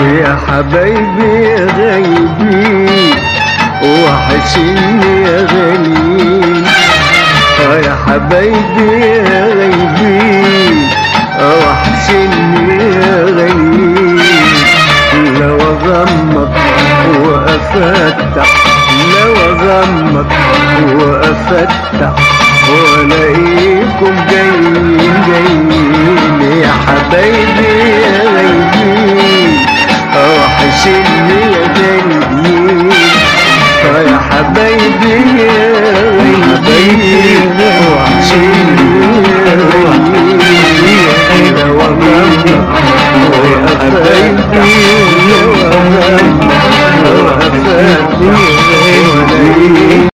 يا حبايبي يا غايبين وحشني يا غاليين. يا حبايبي يا غايبين وحشني يا غاليين. لو اغمض وافتح، لو اغمض وافتح والاقيكم جايين